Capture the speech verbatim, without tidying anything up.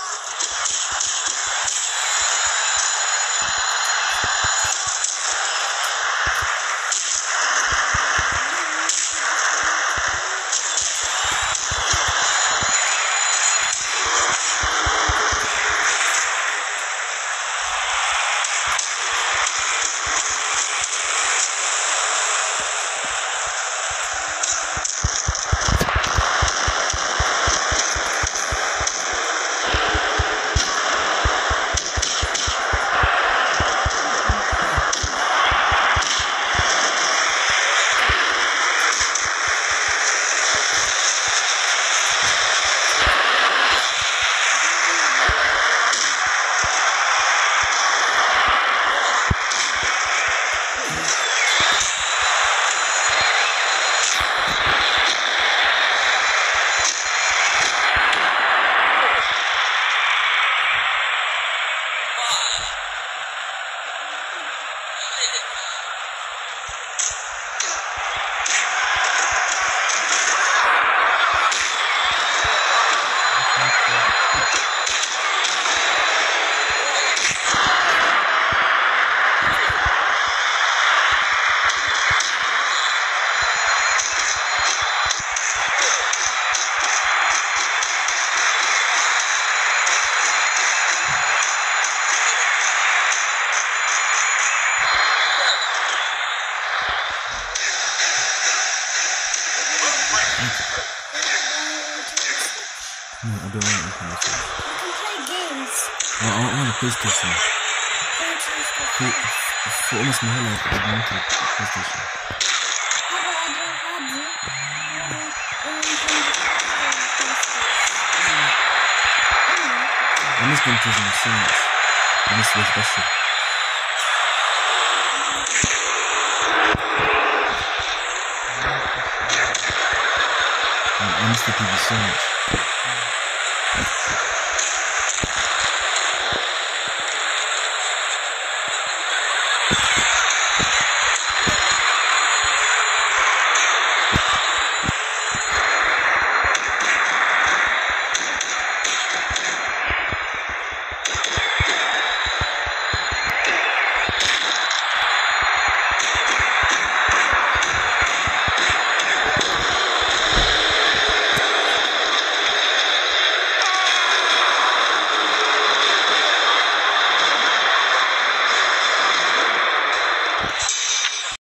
No, I don't want internet. You can play games. I, I want a PlayStation. PlayStation. For, for almost my whole life, I wanted a PlayStation. How about I don't have you? I miss them PlayStation so much. I miss this best. I miss the T V so much.